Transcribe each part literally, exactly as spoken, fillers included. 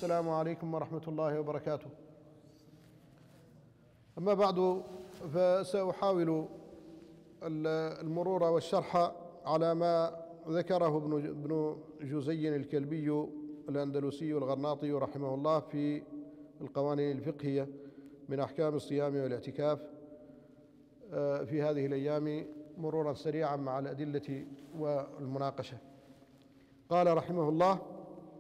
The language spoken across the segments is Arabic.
السلام عليكم ورحمة الله وبركاته. أما بعد، فسأحاول المرور والشرح على ما ذكره ابن جوزي الكلبي الأندلسي الغرناطي رحمه الله في القوانين الفقهية من أحكام الصيام والاعتكاف في هذه الأيام، مرورا سريعا مع الأدلة والمناقشة. قال رحمه الله: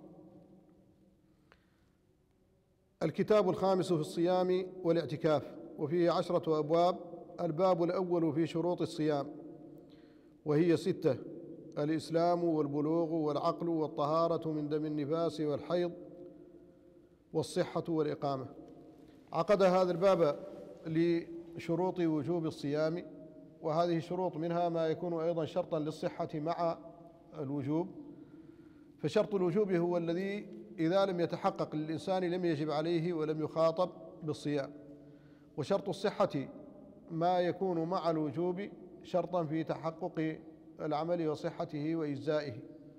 الكتاب الخامس في الصيام والاعتكاف، وفيه عشرة أبواب. الباب الأول في شروط الصيام، وهي ستة: الإسلام والبلوغ والعقل والطهارة من دم النفاس والحيض والصحة والإقامة. عقد هذا الباب لشروط وجوب الصيام، وهذه الشروط منها ما يكون أيضا شرطا للصحة مع الوجوب. فشرط الوجوب هو الذي إذا لم يتحقق للإنسان لم يجب عليه ولم يخاطب بالصيام، وشرط الصحة ما يكون مع الوجوب شرطا في تحقق العمل وصحته وإجزائه.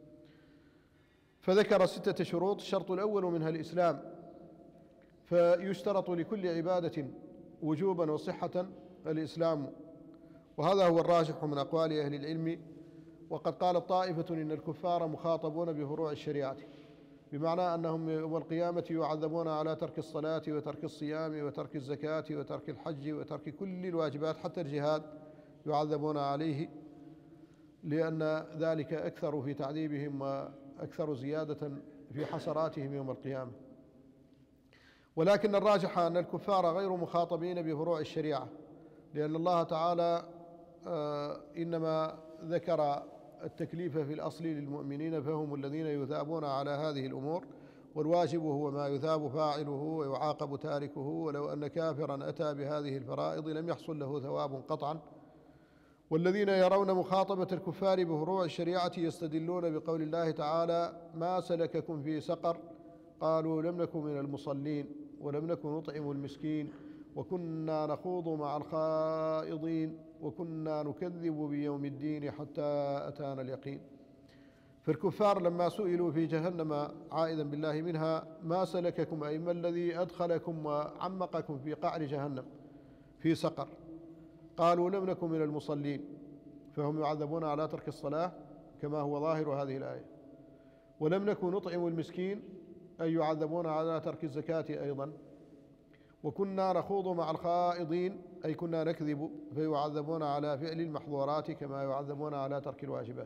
فذكر ستة شروط. الشرط الأول منها الإسلام، فيشترط لكل عبادة وجوبا وصحة الإسلام، وهذا هو الراجح من أقوال أهل العلم. وقد قالت طائفة إن الكفار مخاطبون بفروع الشريعة، بمعنى أنهم يوم القيامة يعذبون على ترك الصلاة وترك الصيام وترك الزكاة وترك الحج وترك كل الواجبات، حتى الجهاد يعذبون عليه، لأن ذلك أكثر في تعذيبهم وأكثر زيادة في حسراتهم يوم القيامة. ولكن الراجح أن الكفار غير مخاطبين بفروع الشريعة، لأن الله تعالى إنما ذكر التكليف في الأصل للمؤمنين، فهم الذين يثابون على هذه الأمور، والواجب هو ما يثاب فاعله ويعاقب تاركه، ولو أن كافرا أتى بهذه الفرائض لم يحصل له ثواب قطعا. والذين يرون مخاطبة الكفار بفروع الشريعة يستدلون بقول الله تعالى: ما سلككم في سقر؟ قالوا لم نكن من المصلين ولم نكن نطعم المسكين وكنا نخوض مع الخائضين وكنا نكذب بيوم الدين حتى أتانا اليقين. فالكفار لما سئلوا في جهنم عائذا بالله منها: ما سلككم، أي ما الذي أدخلكم وعمقكم في قعر جهنم في سقر؟ قالوا لم نكن من المصلين، فهم يعذبون على ترك الصلاة كما هو ظاهر هذه الآية. ولم نكن نطعم المسكين، أي يعذبون على ترك الزكاة أيضا. وكنا نخوض مع الخائضين، أي كنا نكذب، فيعذبون على فعل المحظورات كما يعذبون على ترك الواجبات.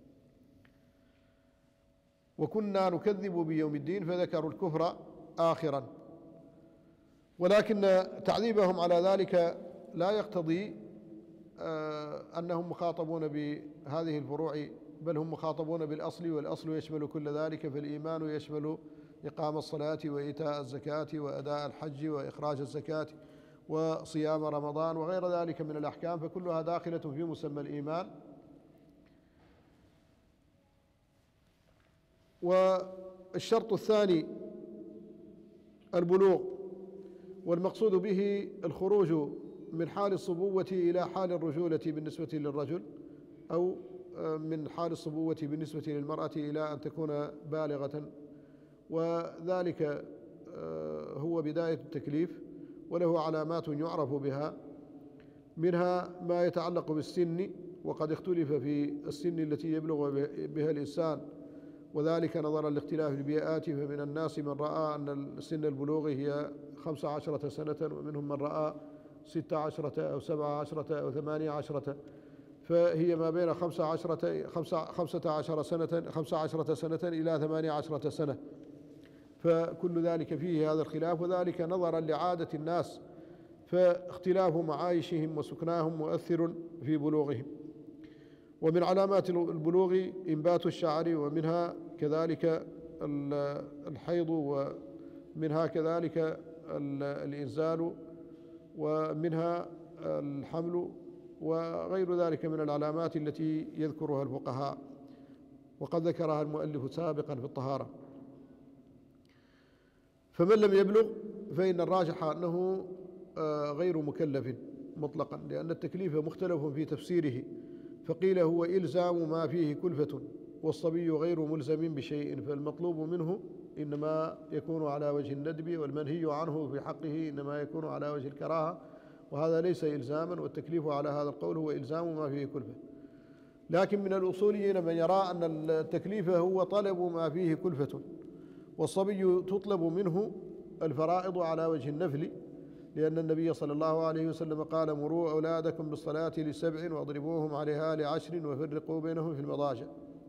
وكنا نكذب بيوم الدين، فذكروا الكفر آخرا. ولكن تعذيبهم على ذلك لا يقتضي أنهم مخاطبون بهذه الفروع، بل هم مخاطبون بالأصل، والأصل يشمل كل ذلك. فالإيمان يشمل إقام الصلاة وإيتاء الزكاة وأداء الحج وإخراج الزكاة وصيام رمضان وغير ذلك من الأحكام، فكلها داخلة في مسمى الإيمان. والشرط الثاني البلوغ، والمقصود به الخروج من حال الصبوة إلى حال الرجولة بالنسبة للرجل، أو من حال الصبوة بالنسبة للمرأة إلى أن تكون بالغة، وذلك هو بداية التكليف، وله علامات يعرف بها، منها ما يتعلق بالسن، وقد اختلف في السن التي يبلغ بها الإنسان، وذلك نظرا لاختلاف البيئات. فمن الناس من رأى أن سن البلوغ هي خمس عشرة سنة، ومنهم من رأى ست عشرة أو سبع عشرة أو ثمانية عشرة، فهي ما بين خمسة عشرة خمسة عشر سنة خمسة عشرة سنة إلى ثمانية عشرة سنة. فكل ذلك فيه هذا الخلاف، وذلك نظرا لعادة الناس، فاختلاف معايشهم وسكناهم مؤثر في بلوغهم. ومن علامات البلوغ إنبات الشعر، ومنها كذلك الحيض، ومنها كذلك الإنزال، ومنها الحمل، وغير ذلك من العلامات التي يذكرها الفقهاء، وقد ذكرها المؤلف سابقا في الطهارة. فمن لم يبلغ فإن الراجح أنه غير مكلف مطلقا، لأن التكليف مختلف في تفسيره، فقيل هو إلزام ما فيه كلفة، والصبي غير ملزم بشيء، فالمطلوب منه إنما يكون على وجه الندب، والمنهي عنه في حقه إنما يكون على وجه الكراهة، وهذا ليس إلزاما، والتكليف على هذا القول هو إلزام ما فيه كلفة. لكن من الأصوليين من يرى أن التكليف هو طلب ما فيه كلفة، والصبي تطلب منه الفرائض على وجه النفل، لأن النبي صلى الله عليه وسلم قال: مروا أولادكم بالصلاة لسبع واضربوهم عليها لعشر وفرقوا بينهم في المضاجع.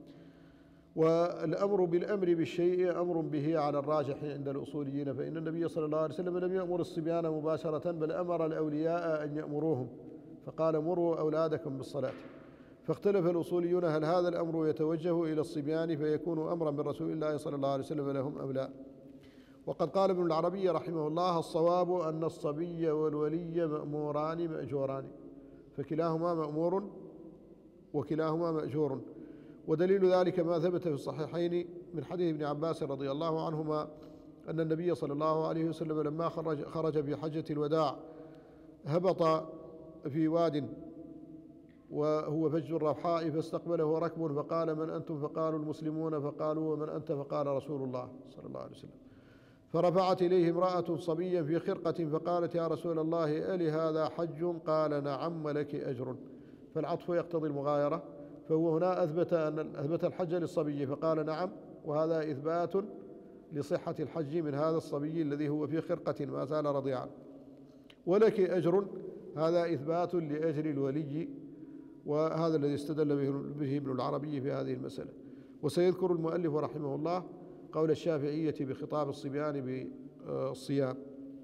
والأمر بالأمر بالشيء أمر به على الراجح عند الأصوليين، فإن النبي صلى الله عليه وسلم لم يأمر الصبيان مباشرة، بل أمر الأولياء أن يأمروهم، فقال: مروا أولادكم بالصلاة. فاختلف الأصوليون هل هذا الأمر يتوجه إلى الصبيان فيكون أمرا من رسول الله صلى الله عليه وسلم لهم أم لا؟ وقد قال ابن العربي رحمه الله: الصواب أن الصبي والولي مأموران مأجوران، فكلاهما مأمور وكلاهما مأجور. ودليل ذلك ما ثبت في الصحيحين من حديث ابن عباس رضي الله عنهما أن النبي صلى الله عليه وسلم لما خرج, خرج في حجة الوداع هبط في واد وهو فج الروحاء، فاستقبله ركب فقال: من أنتم؟ فقالوا: المسلمون. فقالوا: ومن أنت؟ فقال: رسول الله صلى الله عليه وسلم. فرفعت إليه امرأة صبيا في خرقة فقالت: يا رسول الله، ألي هذا حج؟ قال: نعم ولك أجر. فالعطف يقتضي المغايرة، فهو هنا أثبت أن أثبت الحج للصبي فقال نعم، وهذا إثبات لصحة الحج من هذا الصبي الذي هو في خرقة ما زال رضيعا. ولك أجر، هذا إثبات لأجر الولي، وهذا الذي استدل به ابن العربي في هذه المسألة. وسيذكر المؤلف رحمه الله قول الشافعية بخطاب الصبيان بالصيام.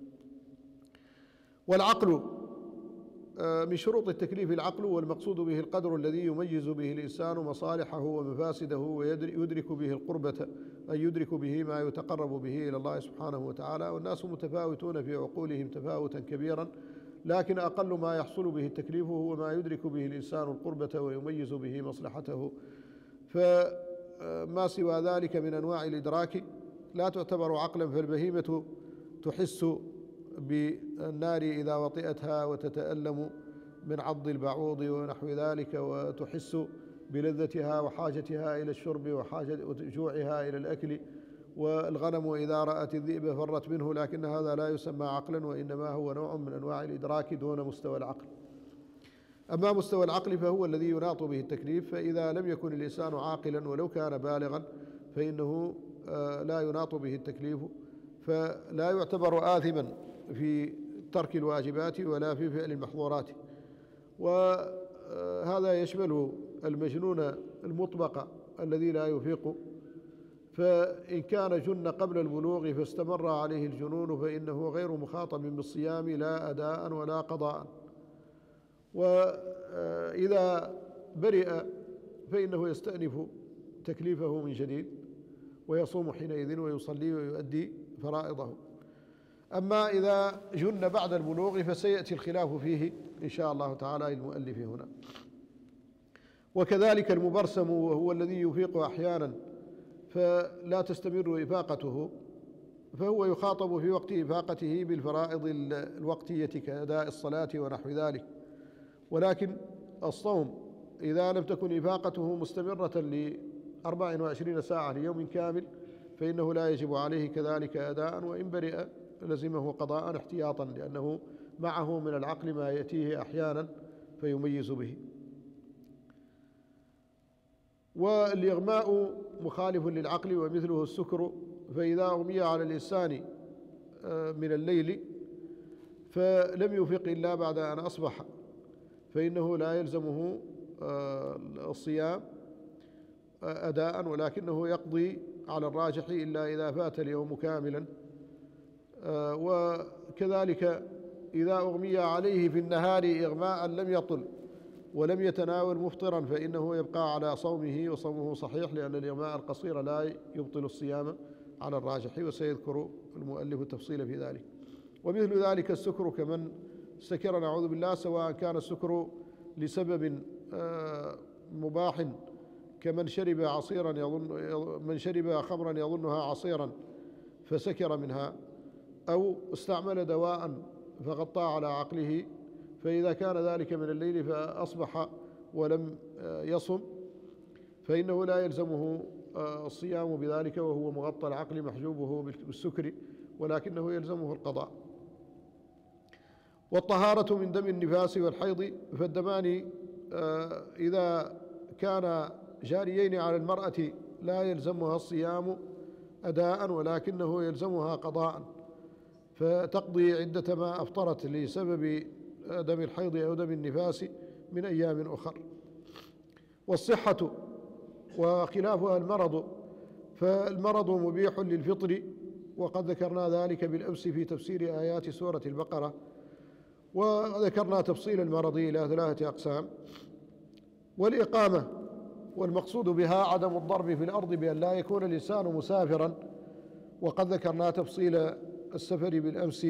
والعقل من شروط التكليف العقل، والمقصود به القدر الذي يميز به الإنسان مصالحه ومفاسده ويدرك به القربة، أي يدرك به ما يتقرب به إلى الله سبحانه وتعالى. والناس متفاوتون في عقولهم تفاوتا كبيرا، لكن أقل ما يحصل به التكليف هو ما يدرك به الإنسان القربة ويميز به مصلحته. فما سوى ذلك من أنواع الإدراك لا تعتبر عقلا، فالبهيمة تحس بالنار إذا وطئتها وتتألم من عض البعوض ونحو ذلك، وتحس بلذتها وحاجتها إلى الشرب وحاجة وجوعها إلى الأكل. والغنم إذا رأت الذئب فرت منه، لكن هذا لا يسمى عقلا، وإنما هو نوع من أنواع الإدراك دون مستوى العقل. أما مستوى العقل فهو الذي يناط به التكليف، فإذا لم يكن الإنسان عاقلا ولو كان بالغا فإنه لا يناط به التكليف، فلا يعتبر آثما في ترك الواجبات ولا في فعل المحظورات. وهذا يشمل المجنون المطبق الذي لا يفيق، فإن كان جن قبل البلوغ فاستمر عليه الجنون فإنه غير مخاطب بالصيام لا أداء ولا قضاء. وإذا برئ فإنه يستأنف تكليفه من جديد ويصوم حينئذ ويصلي ويؤدي فرائضه. أما إذا جن بعد البلوغ فسيأتي الخلاف فيه إن شاء الله تعالى المؤلف هنا. وكذلك المبرسم وهو الذي يفيق أحيانا فلا تستمر إفاقته، فهو يخاطب في وقت إفاقته بالفرائض الوقتية كأداء الصلاة ونحو ذلك. ولكن الصوم إذا لم تكن إفاقته مستمرة لأربع وعشرين ساعة ليوم كامل فإنه لا يجب عليه كذلك أداء، وإن برئ لزمه قضاء احتياطا، لأنه معه من العقل ما يأتيه أحيانا فيميز به. والإغماء مخالف للعقل ومثله السكر، فإذا أغمي على الإنسان من الليل فلم يفق إلا بعد أن أصبح فإنه لا يلزمه الصيام أداء، ولكنه يقضي على الراجح إلا إذا فات اليوم كاملا. وكذلك إذا أغمي عليه في النهار إغماء لم يطل ولم يتناول مفطرا فإنه يبقى على صومه وصومه صحيح، لأن الإغماء القصير لا يبطل الصيام على الراجح، وسيذكر المؤلف التفصيل في ذلك. ومثل ذلك السكر كمن سكر نعوذ بالله، سواء كان السكر لسبب مباح كمن شرب عصيرا يظن من شرب خمرا يظنها عصيرا فسكر منها، أو استعمل دواء فغطى على عقله، فإذا كان ذلك من الليل فأصبح ولم يصم فإنه لا يلزمه الصيام بذلك وهو مغطى العقل محجوبه بالسكر، ولكنه يلزمه القضاء. والطهارة من دم النفاس والحيض، فالدمان إذا كان جاريين على المرأة لا يلزمها الصيام أداء، ولكنه يلزمها قضاء، فتقضي عدة ما أفطرت لسبب دم الحيض أو دم النفاس من أيام أخر. والصحة وخلافها المرض، فالمرض مبيح للفطر، وقد ذكرنا ذلك بالأمس في تفسير آيات سورة البقرة، وذكرنا تفصيل المرض إلى ثلاثة أقسام. والإقامة، والمقصود بها عدم الضرب في الأرض بأن لا يكون الإنسان مسافرا، وقد ذكرنا تفصيل السفر بالأمس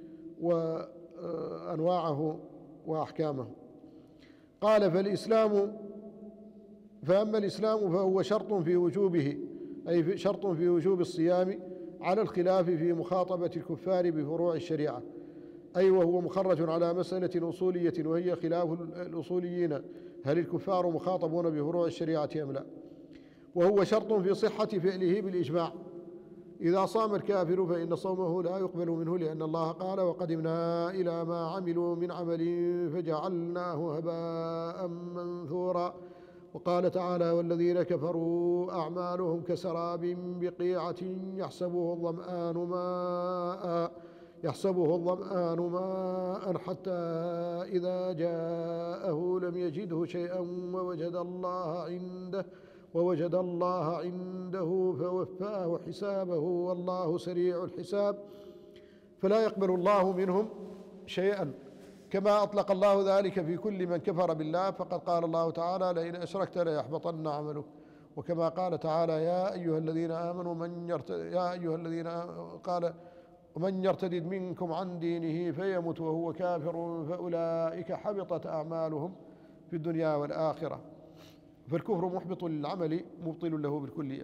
وأنواعه وأحكامه. قال فالإسلام فأما الإسلام فهو شرط في وجوبه، أي شرط في وجوب الصيام، على الخلاف في مخاطبة الكفار بفروع الشريعة، أي وهو مخرج على مسألة أصولية وهي خلاف الأصوليين، هل الكفار مخاطبون بفروع الشريعة أم لا؟ وهو شرط في صحة فعله بالإجماع، إذا صام الكافر فإن صومه لا يقبل منه، لأن الله قال وقدمنا إلى ما عملوا من عمل فجعلناه هباء منثورا. وقال تعالى والذين كفروا أعمالهم كسراب بقيعة يحسبه الظمآن ماء يحسبه الظمآن ماء حتى إذا جاءه لم يجده شيئا ووجد الله عنده ووجد الله عنده فوفاه حسابه والله سريع الحساب، فلا يقبل الله منهم شيئا، كما أطلق الله ذلك في كل من كفر بالله، فقد قال الله تعالى لئن أشركت ليحبطن عملك، وكما قال تعالى يا أيها الذين آمنوا من يرتد يا أيها الذين قال ومن يرتد منكم عن دينه فيمت وهو كافر فأولئك حبطت أعمالهم في الدنيا والآخرة. فالكفر محبط للعمل مبطل له بالكلية.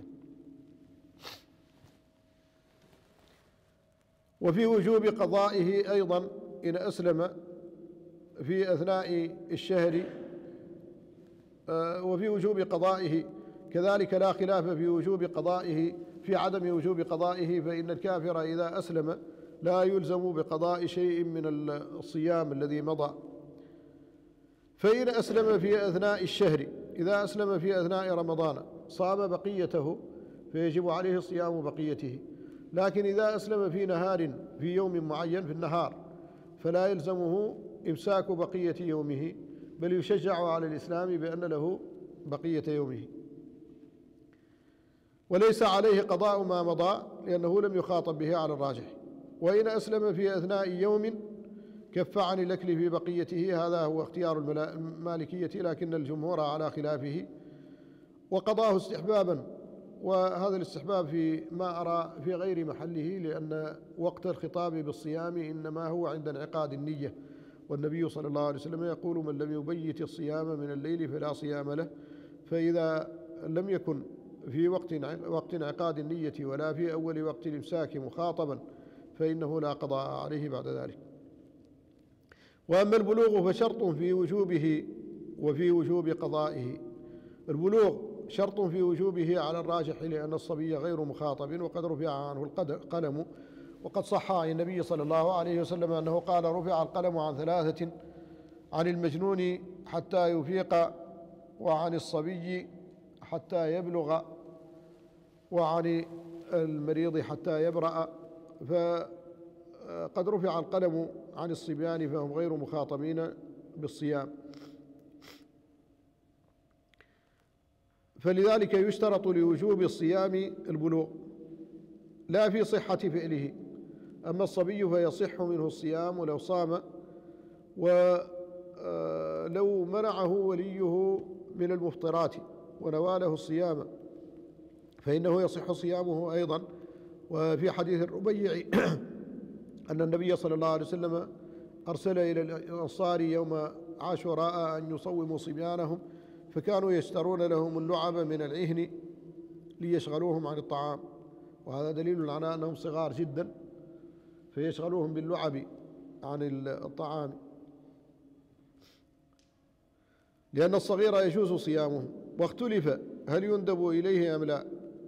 وفي وجوب قضائه أيضا إن أسلم في أثناء الشهر، وفي وجوب قضائه كذلك لا خلاف في وجوب قضائه في عدم وجوب قضائه، فإن الكافر إذا أسلم لا يلزم بقضاء شيء من الصيام الذي مضى. فإن أسلم في أثناء الشهر، إذا أسلم في أثناء رمضان صام بقيته فيجب عليه صيام بقيته، لكن إذا أسلم في نهار في يوم معين في النهار فلا يلزمه إمساك بقية يومه، بل يشجع على الإسلام بأن له بقية يومه، وليس عليه قضاء ما مضى لأنه لم يخاطب به على الراجح. وإن أسلم في أثناء يوم كف عن الأكل في بقيته، هذا هو اختيار المالكية، لكن الجمهور على خلافه، وقضاه استحبابا، وهذا الاستحباب في ما أرى في غير محله، لأن وقت الخطاب بالصيام إنما هو عند انعقاد النية، والنبي صلى الله عليه وسلم يقول من لم يبيت الصيام من الليل فلا صيام له، فإذا لم يكن في وقت وقت انعقاد النية ولا في أول وقت الإمساك مخاطبا فإنه لا قضاء عليه بعد ذلك. وأما البلوغ فشرط في وجوبه وفي وجوب قضائه. البلوغ شرط في وجوبه على الراجح، لأن الصبي غير مخاطب وقد رفع عنه القلم، وقد صح عن النبي صلى الله عليه وسلم أنه قال رفع القلم عن ثلاثة: عن المجنون حتى يفيق، وعن الصبي حتى يبلغ، وعن المريض حتى يبرأ. فقد رفع القلم عن الصبيان فهم غير مخاطبين بالصيام، فلذلك يشترط لوجوب الصيام البلوغ لا في صحة فعله. أما الصبي فيصح منه الصيام لو صام، ولو منعه وليه من المفطرات ونواله الصيام فإنه يصح صيامه أيضا. وفي حديث الربيع أن النبي صلى الله عليه وسلم أرسل إلى الأنصار يوم عاشوراء أن يصوموا صبيانهم، فكانوا يشترون لهم اللعب من العهن ليشغلوهم عن الطعام، وهذا دليل على أنهم صغار جدا، فيشغلوهم باللعب عن الطعام، لأن الصغير يجوز صيامه. واختلف هل يندب إليه أم لا،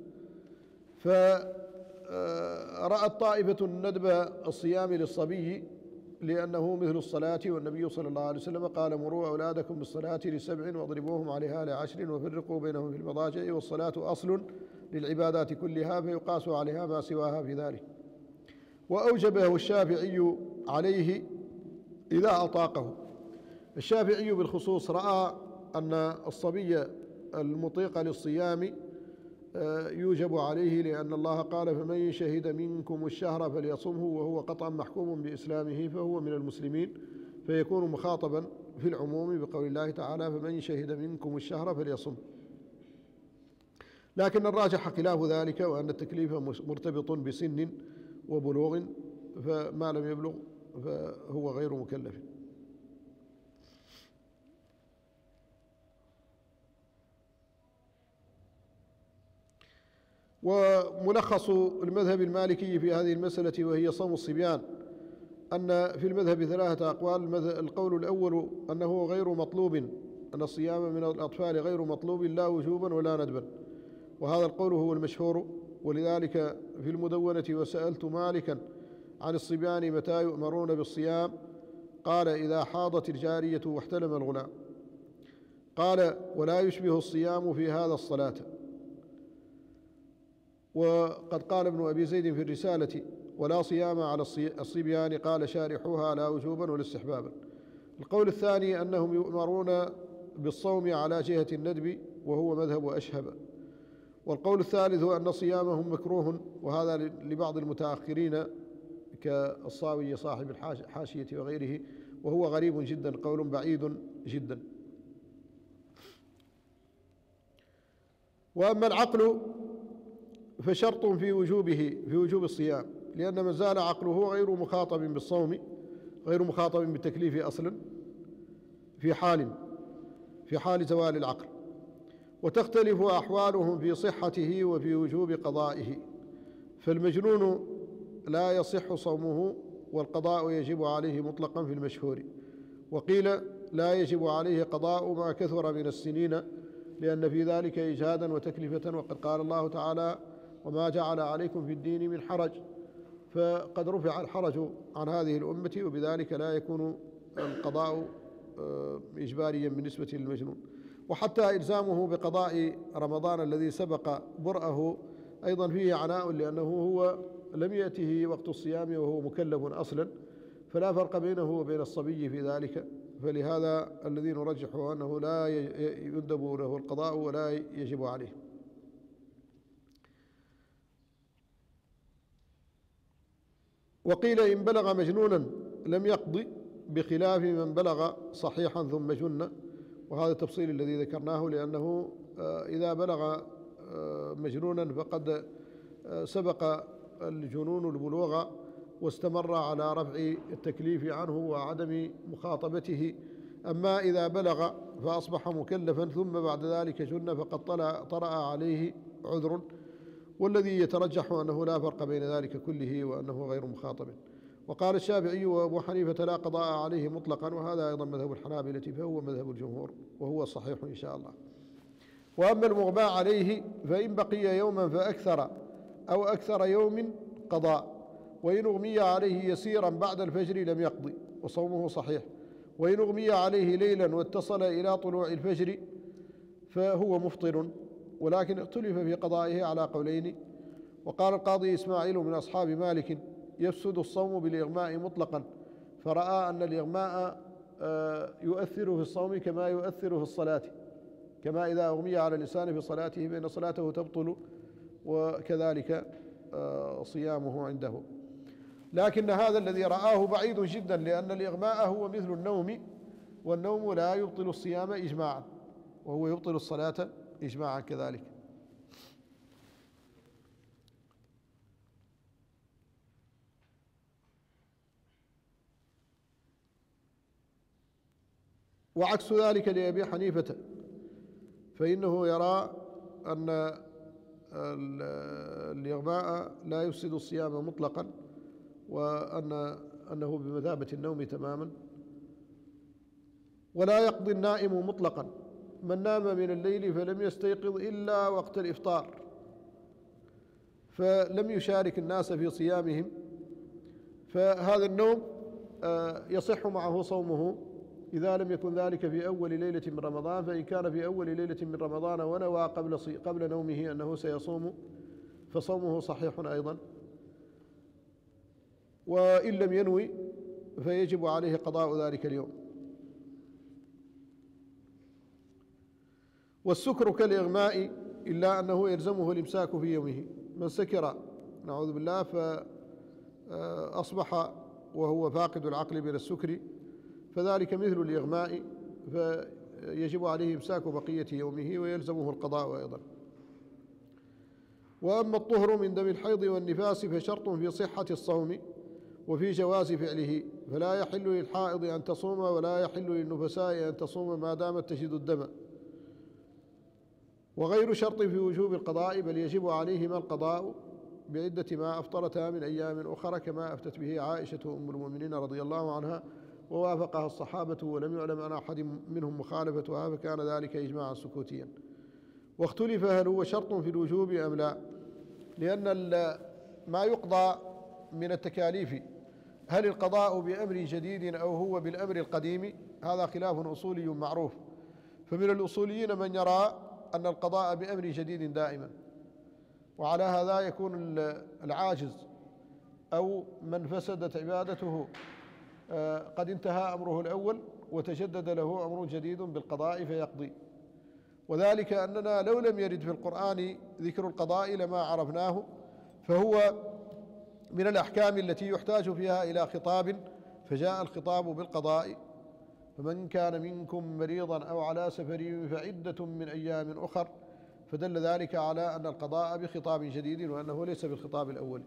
فرأت طائفة الندب الصيام للصبي لأنه مثل الصلاة، والنبي صلى الله عليه وسلم قال: مروا أولادكم بالصلاة لسبع واضربوهم عليها لعشر وفرقوا بينهم في المضاجع، والصلاة أصل للعبادات كلها فيقاس عليها ما سواها في ذلك. وأوجبه الشافعي عليه إذا أطاقه. الشافعي بالخصوص رأى أن الصبي المطيق للصيام يوجب عليه، لأن الله قال: فمن شهد منكم الشهر فليصمه، وهو قطعا محكوم بإسلامه فهو من المسلمين، فيكون مخاطبا في العموم بقول الله تعالى: فمن شهد منكم الشهر فليصمه. لكن الراجح خلاف ذلك، وأن التكليف مرتبط بسن وبلوغ، فما لم يبلغ فهو غير مكلف. وملخص المذهب المالكي في هذه المسألة وهي صوم الصبيان أن في المذهب ثلاثة أقوال. القول الأول أنه غير مطلوب، أن الصيام من الأطفال غير مطلوب لا وجوبا ولا ندبا، وهذا القول هو المشهور. ولذلك في المدونة: وسألت مالكا عن الصبيان متى يؤمرون بالصيام؟ قال: إذا حاضت الجارية واحتلم الغلام. قال: ولا يشبه الصيام في هذا الصلاة. وقد قال ابن أبي زيد في الرسالة: ولا صيام على الصبيان. قال شارحوها: لا وجوبا ولا استحبابا. القول الثاني أنهم يؤمرون بالصوم على جهة الندب، وهو مذهب أشهب. والقول الثالث هو أن صيامهم مكروه، وهذا لبعض المتأخرين كالصاوي صاحب الحاشية وغيره، وهو غريب جدا، قول بعيد جدا. وأما العقل فشرط في وجوبه في وجوب الصيام، لأن من زال عقله غير مخاطب بالصوم، غير مخاطب بالتكليف أصلا في حال في حال زوال العقل. وتختلف أحوالهم في صحته وفي وجوب قضائه، فالمجنون لا يصح صومه، والقضاء يجب عليه مطلقا في المشهور. وقيل لا يجب عليه قضاء ما كثر من السنين، لأن في ذلك إجهادا وتكلفة، وقد قال الله تعالى: وما جعل عليكم في الدين من حرج. فقد رفع الحرج عن هذه الأمة، وبذلك لا يكون القضاء إجباريا بالنسبة للمجنون. وحتى إلزامه بقضاء رمضان الذي سبق برأه أيضا فيه عناء، لأنه هو لم يأته وقت الصيام وهو مكلف أصلا، فلا فرق بينه وبين الصبي في ذلك. فلهذا الذي نرجحه أنه لا يندب له القضاء ولا يجب عليه. وقيل إن بلغ مجنونا لم يقضي، بخلاف من بلغ صحيحا ثم جن، وهذا التفصيل الذي ذكرناه، لأنه إذا بلغ مجنونا فقد سبق الجنون البلوغ واستمر على رفع التكليف عنه وعدم مخاطبته. أما إذا بلغ فأصبح مكلفا ثم بعد ذلك جن فقد طرأ عليه عذر، والذي يترجح أنه لا فرق بين ذلك كله وأنه غير مخاطب. وقال الشافعي وأبو حنيفة: لا قضاء عليه مطلقا، وهذا أيضا مذهب الحنابلة، فهو مذهب الجمهور وهو الصحيح إن شاء الله. وأما المغمى عليه فإن بقي يوما فأكثر أو أكثر يوم قضاء، وإن أغمي عليه يسيرا بعد الفجر لم يقضي، وصومه صحيح. وإن أغمي عليه ليلا واتصل إلى طلوع الفجر فهو مفطر، ولكن اختلف في قضائه على قولين. وقال القاضي إسماعيل من أصحاب مالك: يفسد الصوم بالإغماء مطلقا، فرأى أن الإغماء يؤثر في الصوم كما يؤثر في الصلاة، كما إذا أغمي على الإنسان في صلاته فإن صلاته تبطل، وكذلك صيامه عنده. لكن هذا الذي رآه بعيد جدا، لأن الإغماء هو مثل النوم، والنوم لا يبطل الصيام إجماعا، وهو يبطل الصلاة إجماعا كذلك. وعكس ذلك لأبي حنيفة، فإنه يرى أن الإغماء لا يفسد الصيام مطلقا، وأن أنه بمثابة النوم تماما. ولا يقضي النائم مطلقا، من نام من الليل فلم يستيقظ إلا وقت الإفطار فلم يشارك الناس في صيامهم، فهذا النوم يصح معه صومه إذا لم يكن ذلك في أول ليلة من رمضان. فإن كان في أول ليلة من رمضان ونوى قبل قبل نومه أنه سيصوم فصومه صحيح أيضا، وإن لم ينوي فيجب عليه قضاء ذلك اليوم. والسكر كالإغماء إلا أنه يلزمه الإمساك في يومه. من سكر نعوذ بالله فأصبح وهو فاقد العقل من السكر فذلك مثل الإغماء، فيجب عليه إمساك بقية يومه ويلزمه القضاء أيضا. وأما الطهر من دم الحيض والنفاس فشرط في صحة الصوم وفي جواز فعله، فلا يحل للحائض أن تصوم ولا يحل للنفساء أن تصوم ما دامت تجد الدم، وغير شرط في وجوب القضاء، بل يجب عليهما القضاء بعدة ما أفطرتها من أيام أخرى، كما أفتت به عائشة أم المؤمنين رضي الله عنها، ووافقها الصحابة ولم يعلم عن أحد منهم مخالفتها، فكان ذلك إجماعا سكوتيا. واختلف هل هو شرط في الوجوب أم لا، لأن ما يقضى من التكاليف هل القضاء بأمر جديد أو هو بالأمر القديم، هذا خلاف أصولي معروف. فمن الأصوليين من يرى أن القضاء بأمر جديد دائما، وعلى هذا يكون العاجز أو من فسدت عبادته قد انتهى أمره الأول وتجدد له أمر جديد بالقضاء فيقضي. وذلك أننا لو لم يرد في القرآن ذكر القضاء لما عرفناه، فهو من الأحكام التي يحتاج فيها إلى خطاب، فجاء الخطاب بالقضاء. فمن كان منكم مريضا أو على سفر فعدة من أيام أخر، فدل ذلك على أن القضاء بخطاب جديد وأنه ليس بالخطاب الأول.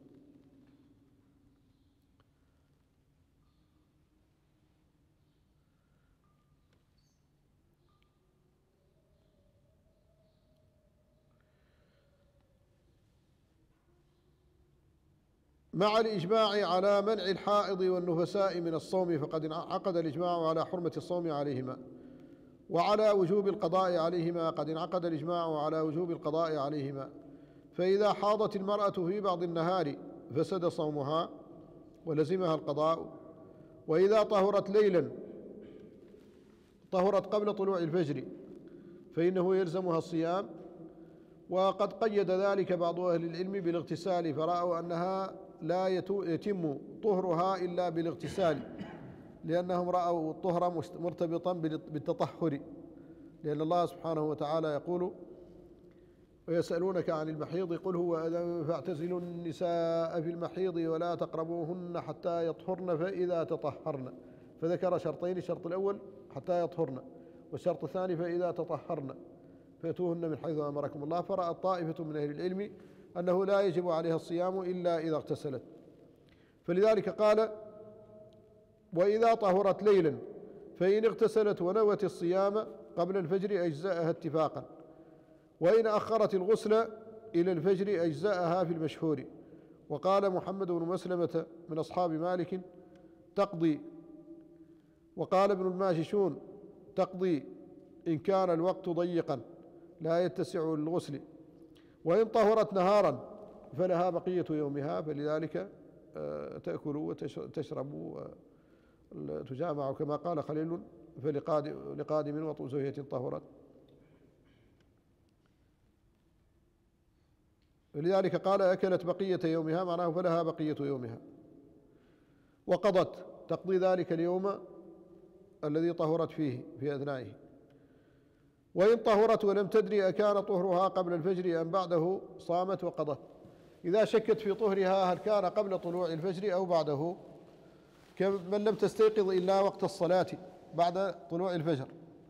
مع الإجماع على منع الحائض والنفساء من الصوم، فقد انعقد الإجماع على حرمة الصوم عليهما، وعلى وجوب القضاء عليهما قد انعقد الإجماع على وجوب القضاء عليهما. فإذا حاضت المرأة في بعض النهار فسد صومها ولزمها القضاء، وإذا طهرت ليلا طهرت قبل طلوع الفجر فإنه يلزمها الصيام. وقد قيد ذلك بعض أهل العلم بالاغتسال، فرأوا أنها لا يتم طهرها إلا بالاغتسال، لأنهم رأوا الطهر مرتبطا بالتطهر، لأن الله سبحانه وتعالى يقول: ويسألونك عن المحيض قل هو أذى فاعتزلوا النساء في المحيض ولا تقربوهن حتى يطهرن فإذا تطهرن، فذكر شرطين: الشرط الأول حتى يطهرن، والشرط الثاني فإذا تطهرن فأتوهن من حيث أمركم الله. فرأت طائفة من أهل العلم أنه لا يجب عليها الصيام إلا إذا اغتسلت، فلذلك قال: وإذا طهرت ليلا فإن اغتسلت ونوت الصيام قبل الفجر أجزأها اتفاقا، وإن أخرت الغسل إلى الفجر أجزأها في المشهور. وقال محمد بن مسلمة من أصحاب مالك: تقضي. وقال ابن الماجشون: تقضي إن كان الوقت ضيقا لا يتسع للغسل، وإن طهرت نهارا فلها بقية يومها، فلذلك تأكل وتشرب وتجامع كما قال خليل: فلقادم وطء زوجة طهرت. فلذلك قال: أكلت بقية يومها، معناه فلها بقية يومها، وقضت تقضي ذلك اليوم الذي طهرت فيه في أثنائه. وإن طهرت ولم تدري أكان طهرها قبل الفجر أم بعده صامت وقضت. إذا شكت في طهرها هل كان قبل طلوع الفجر أو بعده، كمن لم تستيقظ إلا وقت الصلاة بعد طلوع الفجر،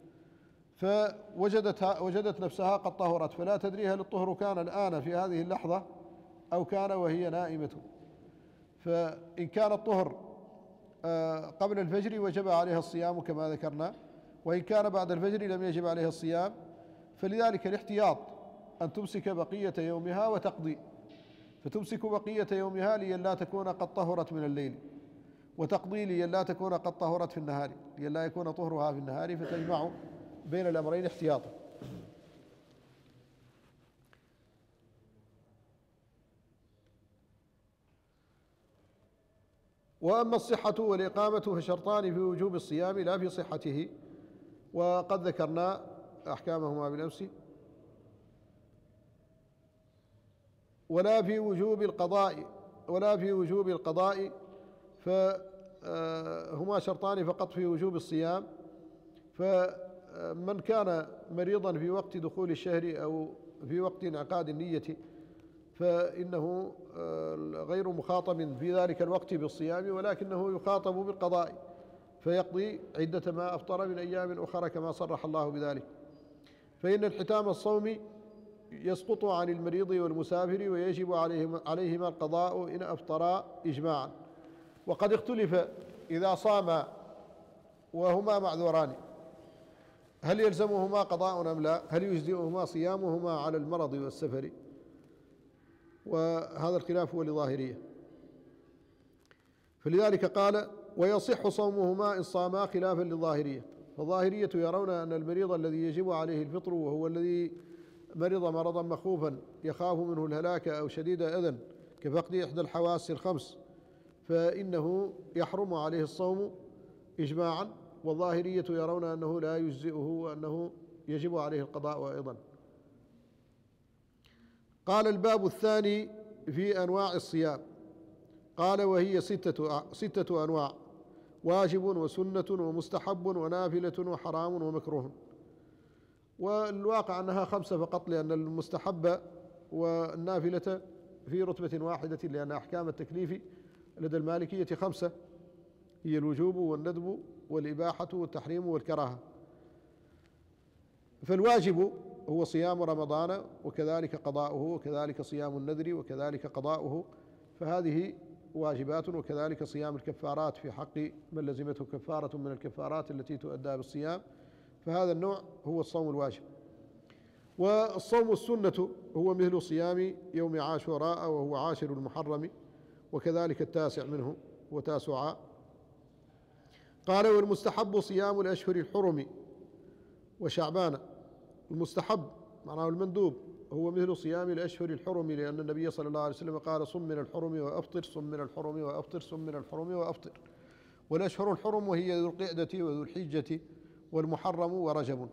فوجدت وجدت نفسها قد طهرت، فلا تدري هل الطهر كان الآن في هذه اللحظة أو كان وهي نائمة. فإن كان الطهر قبل الفجر وجب عليها الصيام كما ذكرنا، وإن كان بعد الفجر لم يجب عليها الصيام. فلذلك الاحتياط أن تمسك بقية يومها وتقضي، فتمسك بقية يومها لئلا تكون قد طهرت من الليل، وتقضي لئلا تكون قد طهرت في النهار، لئلا يكون طهرها في النهار، فتجمع بين الأمرين احتياطا. وأما الصحة والإقامة فشرطان في وجوب الصيام لا في صحته، وقد ذكرنا أحكامهما بالأمس. ولا في وجوب القضاء ولا في وجوب القضاء فهما شرطان فقط في وجوب الصيام. فمن كان مريضا في وقت دخول الشهر أو في وقت انعقاد النية فإنه غير مخاطب في ذلك الوقت بالصيام، ولكنه يخاطب بالقضاء فيقضي عدة ما أفطر من أيام أخرى كما صرح الله بذلك. فإن الحتام الصوم يسقط عن المريض والمسافر ويجب عليهما, عليهما القضاء إن أفطرا إجماعا. وقد اختلف إذا صاما وهما معذوران هل يلزمهما قضاء أم لا، هل يجزئهما صيامهما على المرض والسفر، وهذا الخلاف هو لظاهرية. فلذلك قال ويصح صومهما إن صاما خلافا للظاهرية. فالظاهرية يرون أن المريض الذي يجب عليه الفطر وهو الذي مرض مرضا مخوفا يخاف منه الهلاك أو شديد أذى كفقد إحدى الحواس الخمس فإنه يحرم عليه الصوم إجماعا، والظاهرية يرون أنه لا يجزئه وأنه يجب عليه القضاء أيضا. قال الباب الثاني في أنواع الصيام. قال وهي ستة, ستة أنواع: واجب وسنة ومستحب ونافلة وحرام ومكروه. والواقع أنها خمسة فقط، لأن المستحب والنافلة في رتبة واحدة، لأن أحكام التكليف لدى المالكية خمسة، هي الوجوب والندب والإباحة والتحريم والكراهة. فالواجب هو صيام رمضان وكذلك قضاؤه، وكذلك صيام النذر وكذلك قضاؤه، فهذه واجبات. وكذلك صيام الكفارات في حق من لزمته كفارة من الكفارات التي تؤدى بالصيام، فهذا النوع هو الصوم الواجب. والصوم السنة هو مثل صيام يوم عاشوراء وهو عاشر المحرم، وكذلك التاسع منه وتاسعاء. قال والمستحب صيام الأشهر الحرم وشعبان. المستحب معناه المندوب هو مثل صيام الأشهر الحرم، لأن النبي صلى الله عليه وسلم قال صم من الحرم وأفطر، صم من الحرم وأفطر، صم من الحرم وأفطر. والأشهر الحرم وهي ذو القعدة وذو الحجة والمحرم ورجب.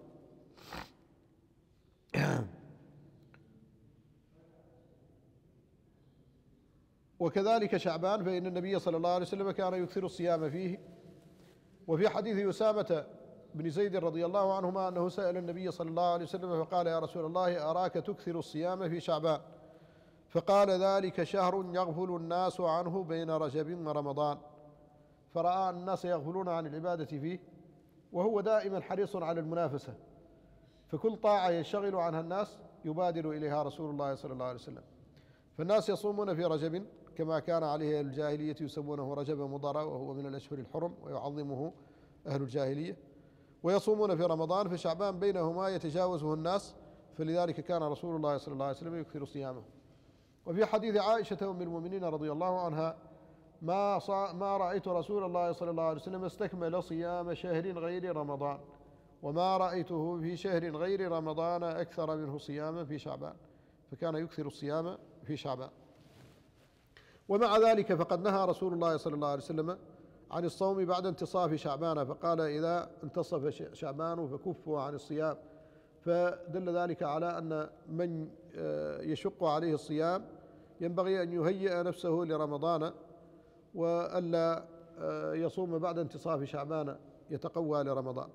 وكذلك شعبان، فإن النبي صلى الله عليه وسلم كان يكثر الصيام فيه. وفي حديث أسامة بن زيد رضي الله عنهما أنه سأل النبي صلى الله عليه وسلم فقال يا رسول الله أراك تكثر الصيام في شعبان، فقال ذلك شهر يغفل الناس عنه بين رجب ورمضان، فرأى أن الناس يغفلون عن العبادة فيه، وهو دائما حريص على المنافسة، فكل طاعة يشغل عنها الناس يبادر إليها رسول الله صلى الله عليه وسلم. فالناس يصومون في رجب كما كان عليه أهل الجاهلية، يسمونه رجب مضر وهو من الأشهر الحرم ويعظمه أهل الجاهلية، ويصومون في رمضان، فشعبان بينهما يتجاوزه الناس، فلذلك كان رسول الله صلى الله عليه وسلم يكثر صيامه. وفي حديث عائشة أم المؤمنين رضي الله عنها ما ما رأيت رسول الله صلى الله عليه وسلم استكمل صيام شهر غير رمضان، وما رأيته في شهر غير رمضان أكثر منه صياما في شعبان، فكان يكثر الصيام في شعبان. ومع ذلك فقد نهى رسول الله صلى الله عليه وسلم عن الصوم بعد انتصاف شعبان، فقال إذا انتصف شعبان فكفوا عن الصيام، فدل ذلك على أن من يشق عليه الصيام ينبغي أن يهيئ نفسه لرمضان، وألا يصوم بعد انتصاف شعبان يتقوى لرمضان.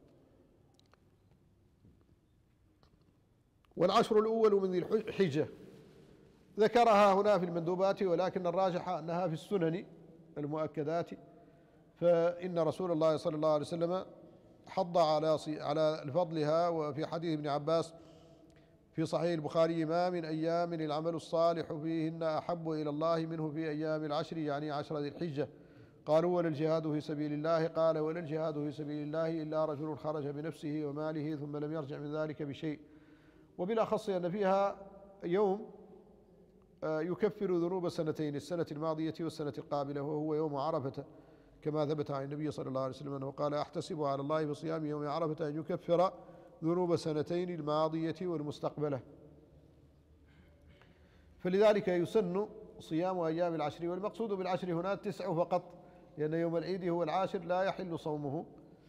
والعشر الأول من ذي الحجة ذكرها هنا في المندوبات، ولكن الراجح أنها في السنن المؤكدات، فإن رسول الله صلى الله عليه وسلم حض على على فضلها. وفي حديث ابن عباس في صحيح البخاري ما من أيام العمل الصالح فيهن أحب إلى الله منه في أيام العشر، يعني عشر ذي الحجة. قالوا ولا الجهاد في سبيل الله؟ قال ولا الجهاد في سبيل الله إلا رجل خرج بنفسه وماله ثم لم يرجع من ذلك بشيء. وبالأخص أن فيها يوم يكفر ذنوب سنتين، السنة الماضية والسنة القابلة، وهو يوم عرفة، كما ثبت عن النبي صلى الله عليه وسلم أنه قال أحتسب على الله بصيام يوم عرفة أن يكفر ذنوب سنتين الماضية والمستقبلة. فلذلك يسن صيام أيام العشر، والمقصود بالعشر هنا التسع فقط، لأن يوم العيد هو العاشر لا يحل صومه.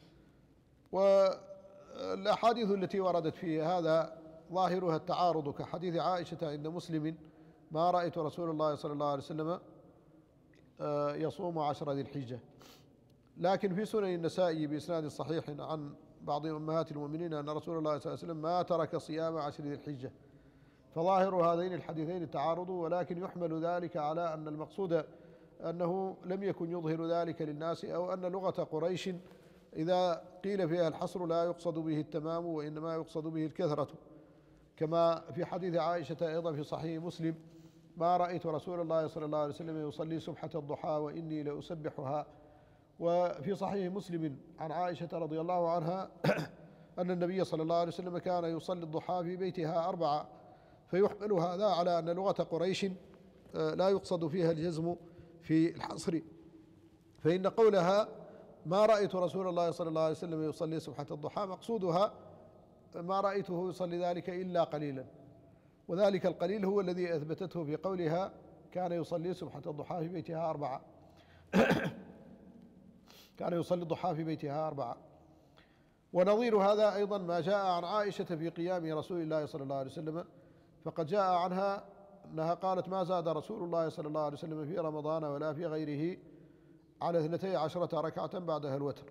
والأحاديث التي وردت في هذا ظاهرها التعارض، كحديث عائشة عند مسلم: ما رأيت رسول الله صلى الله عليه وسلم يصوم عشر ذي الحجة. لكن في سنن النسائي بإسناد صحيح عن بعض أمهات المؤمنين أن رسول الله صلى الله عليه وسلم ما ترك صيام عشر ذي الحجة. فظاهر هذين الحديثين التعارض، ولكن يحمل ذلك على أن المقصود أنه لم يكن يظهر ذلك للناس، أو أن لغة قريش إذا قيل فيها الحصر لا يقصد به التمام وإنما يقصد به الكثرة، كما في حديث عائشة أيضا في صحيح مسلم: ما رأيت رسول الله صلى الله عليه وسلم يصلي سبحة الضحى وإني لأسبحها. وفي صحيح مسلم عن عائشة رضي الله عنها أن النبي صلى الله عليه وسلم كان يصلي الضحى في بيتها أربعة. فيحمل هذا على أن لغة قريش لا يقصد فيها الجزم في الحصر، فإن قولها ما رأيت رسول الله صلى الله عليه وسلم يصلي سبحة الضحى مقصودها ما رأيته يصلي ذلك إلا قليلا، وذلك القليل هو الذي أثبتته في قولها كان يصلي سبحة الضحى في بيتها أربعة كان يصلي الضحى في بيتها أربعة. ونظير هذا أيضا ما جاء عن عائشة في قيام رسول الله صلى الله عليه وسلم، فقد جاء عنها أنها قالت: ما زاد رسول الله صلى الله عليه وسلم في رمضان ولا في غيره على اثنتي عشرة ركعة بعدها الوتر.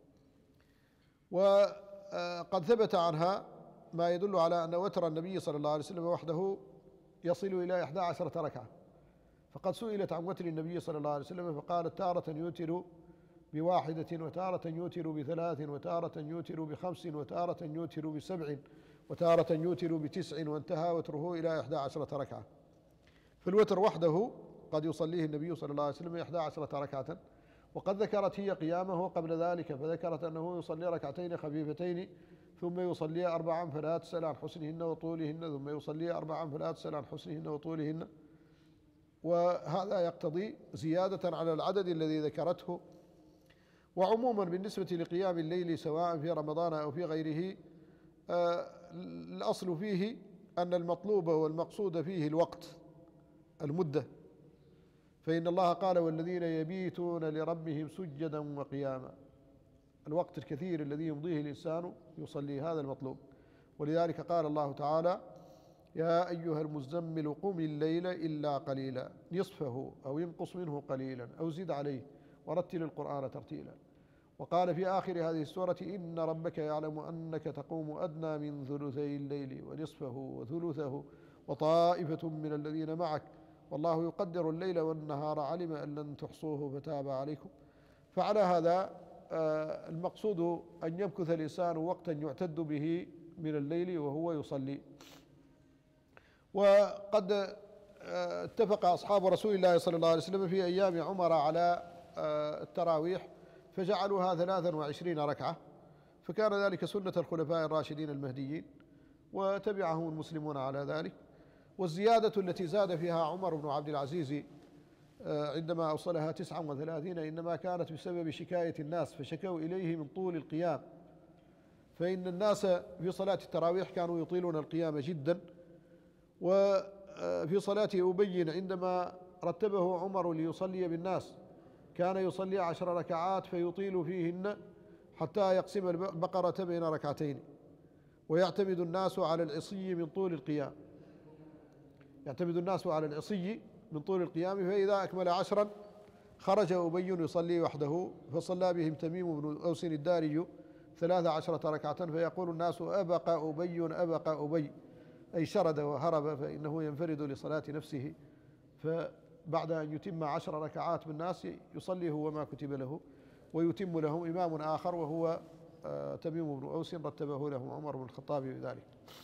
وقد ثبت عنها ما يدل على أن وتر النبي صلى الله عليه وسلم وحده يصل إلى إحدى عشرة ركعة. فقد سئلت عن وتر النبي صلى الله عليه وسلم فقالت: تارة يوتر بواحدة، وتارة يوتر بثلاث، وتارة يوتر بخمس، وتارة يوتر بسبع، وتارة يوتر بتسع، وانتهى وتره إلى إحدى عشرة ركعة. فالوتر وحده قد يصليه النبي صلى الله عليه وسلم إحدى عشرة ركعة. وقد ذكرت هي قيامه قبل ذلك، فذكرت أنه يصلي ركعتين خفيفتين ثم يصلي أربعا فلا تسأل عن حسنهن وطولهن، ثم يصلي أربعا فلا تسأل عن حسنهن وطولهن. وهذا يقتضي زيادة على العدد الذي ذكرته. وعموما بالنسبة لقيام الليل سواء في رمضان أو في غيره، آه الأصل فيه أن المطلوب والمقصود فيه الوقت، المدة. فإن الله قال: والذين يبيتون لربهم سجدا وقياما. الوقت الكثير الذي يمضيه الإنسان يصلي، هذا المطلوب. ولذلك قال الله تعالى: يا أيها المزمل قم الليل إلا قليلا نصفه أو ينقص منه قليلا أو زد عليه ورتل القرآن ترتيلا. وقال في آخر هذه السورة: إن ربك يعلم أنك تقوم أدنى من ثلثي الليل ونصفه وثلثه وطائفة من الذين معك والله يقدر الليل والنهار علم أن لن تحصوه فتاب عليكم. فعلى هذا المقصود أن يمكث الإنسان وقتا يعتد به من الليل وهو يصلي. وقد اتفق أصحاب رسول الله صلى الله عليه وسلم في أيام عمر على التراويح فجعلوها ثلاثا وعشرين ركعة، فكان ذلك سنة الخلفاء الراشدين المهديين وتبعهم المسلمون على ذلك. والزيادة التي زاد فيها عمر بن عبد العزيز عندما أوصلها تسعا وثلاثين إنما كانت بسبب شكاية الناس، فشكوا إليه من طول القيام، فإن الناس في صلاة التراويح كانوا يطيلون القيام جدا. وفي صلاة أبي عندما رتبه عمر ليصلي بالناس كان يصلي عشر ركعات فيطيل فيهن حتى يقسم البقرة بين ركعتين، ويعتمد الناس على العصي من طول القيام يعتمد الناس على العصي من طول القيام فإذا أكمل عشرا خرج أبي يصلي وحده، فصلى بهم تميم بن أوس الداري ثلاث عشرة ركعة، فيقول الناس: أبق أبي أبق أبي، أي شرد وهرب، فإنه ينفرد لصلاة نفسه. فبعد أن يتم عشر ركعات بالناس يصلي هو ما كتب له، ويتم لهم إمام آخر وهو تميم بن أوس رتبه له عمر بن الخطاب بذلك.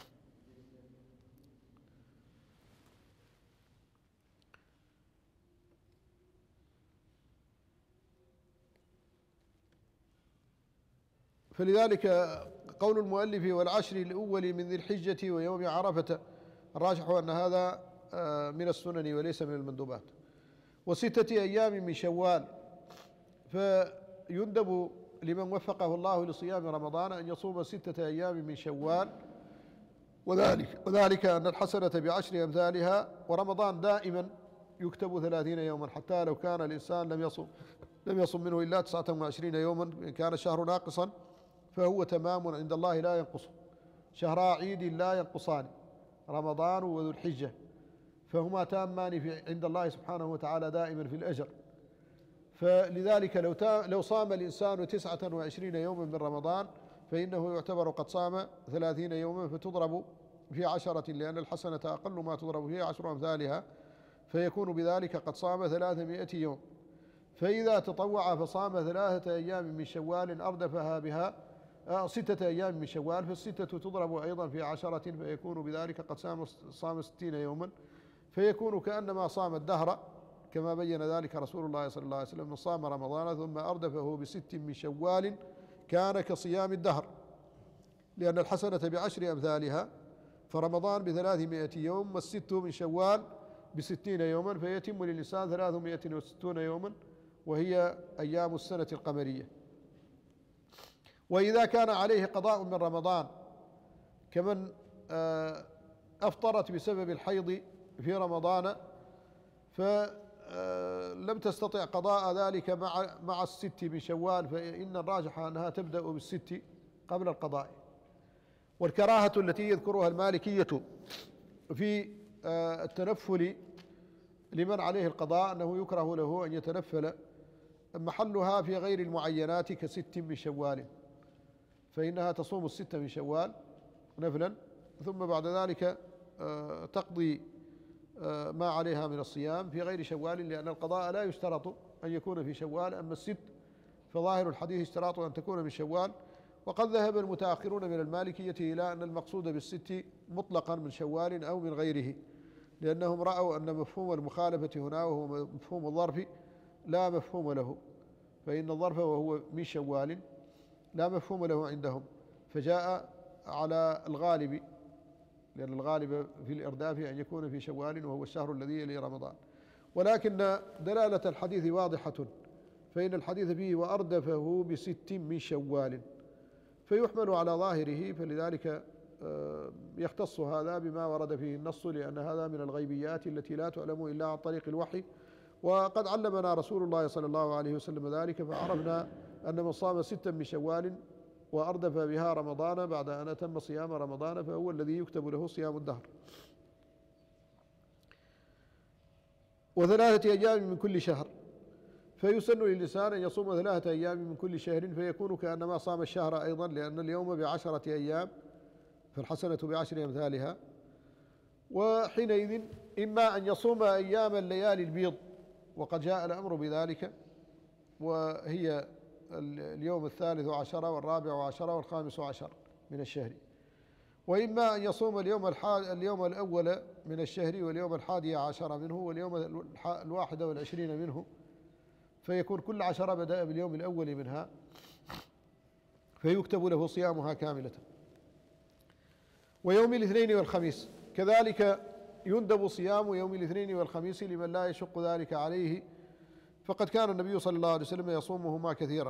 فلذلك قول المؤلف: والعشر الأول من ذي الحجة ويوم عرفة، الراجح أن هذا من السنن وليس من المندوبات. وستة أيام من شوال، فيندب لمن وفقه الله لصيام رمضان أن يصوم ستة أيام من شوال، وذلك, وذلك أن الحسنة بعشر أمثالها. ورمضان دائما يكتب ثلاثين يوما، حتى لو كان الإنسان لم يصم لم يصم منه إلا تسعة وعشرين يوما، إن كان الشهر ناقصا فهو تمام عند الله لا ينقص. شهرا عيد لا ينقصان، رمضان وذو الحجة، فهما تامان في عند الله سبحانه وتعالى دائما في الأجر. فلذلك لو لو صام الإنسان تسعة وعشرين يوما من رمضان فإنه يعتبر قد صام ثلاثين يوما، فتضرب في عشرة، لأن الحسنة أقل ما تضرب فيها عشر أمثالها، فيكون بذلك قد صام ثلاثمائة يوم. فإذا تطوع فصام ثلاثة أيام من شوال أردفها بها آه ستة أيام من شوال، فالستة تضرب أيضا في عشرة، فيكون بذلك قد صام صام ستين يوما، فيكون كأنما صام الدهر، كما بين ذلك رسول الله صلى الله عليه وسلم: من صام رمضان ثم أردفه بست من شوال كان كصيام الدهر، لأن الحسنة بعشر أمثالها، فرمضان بثلاثمائة يوم والست من شوال بستين يوما، فيتم للإنسان ثلاثمائة وستون يوما، وهي أيام السنة القمرية. وإذا كان عليه قضاء من رمضان كمن أفطرت بسبب الحيض في رمضان فلم تستطع قضاء ذلك مع مع الست من شوال، فإن الراجح أنها تبدأ بالست قبل القضاء. والكراهة التي يذكرها المالكية في التنفل لمن عليه القضاء أنه يكره له أن يتنفل، محلها في غير المعينات كست من شوال، فإنها تصوم الست من شوال نفلا، ثم بعد ذلك تقضي ما عليها من الصيام في غير شوال، لأن القضاء لا يشترط أن يكون في شوال. أما الست فظاهر الحديث اشتراط أن تكون من شوال. وقد ذهب المتأخرون من المالكية إلى أن المقصود بالست مطلقا من شوال أو من غيره، لأنهم رأوا أن مفهوم المخالفة هنا وهو مفهوم الظرف لا مفهوم له، فإن الظرف وهو من شوال لا مفهوم له عندهم، فجاء على الغالب، لأن الغالب في الإرداف أن يكون في شوال وهو الشهر الذي يلي رمضان. ولكن دلالة الحديث واضحة، فإن الحديث فيه وأردفه بست من شوال، فيحمل على ظاهره، فلذلك يختص هذا بما ورد فيه النص، لأن هذا من الغيبيات التي لا تعلم إلا عن طريق الوحي. وقد علمنا رسول الله صلى الله عليه وسلم ذلك، فعرفنا أن من صام ستا من شوال وأردف بها رمضان بعد أن أتم صيام رمضان فهو الذي يكتب له صيام الدهر. وثلاثة أيام من كل شهر، فيسن للإنسان أن يصوم ثلاثة أيام من كل شهر، فيكون كأنما صام الشهر أيضا، لأن اليوم بعشرة أيام فالحسنة بعشر أمثالها. وحينئذ إما أن يصوم أيام الليالي البيض، وقد جاء الأمر بذلك، وهي اليوم الثالث عشر والرابع عشر والخامس عشر من الشهر، وإما أن يصوم اليوم اليوم الأول من الشهر واليوم الحادي عشر منه واليوم الواحد والعشرين منه، فيكون كل عشرة بدأ باليوم الأول منها، فيكتب له صيامها كاملة. ويوم الاثنين والخميس كذلك يندب صيام يوم الاثنين والخميس لمن لا يشق ذلك عليه، فقد كان النبي صلى الله عليه وسلم يصومهما كثيرا.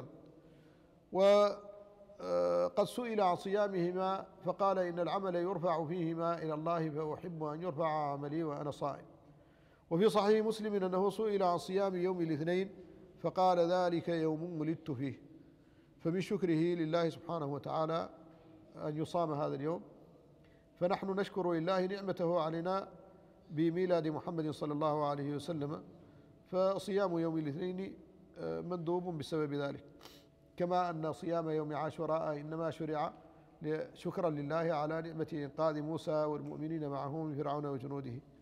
وقد سئل عن صيامهما فقال: إن العمل يرفع فيهما إلى الله، فأحب أن يرفع عملي وأنا صائم. وفي صحيح مسلم أنه سئل عن صيام يوم الاثنين فقال: ذلك يوم ولدت فيه. فمن شكره لله سبحانه وتعالى أن يصام هذا اليوم، فنحن نشكر لله نعمته علينا بميلاد محمد صلى الله عليه وسلم، فصيام يوم الاثنين مندوب بسبب ذلك، كما أن صيام يوم عاشوراء إنما شرع شكرا لله على نعمة إنقاذ موسى والمؤمنين معه من فرعون وجنوده.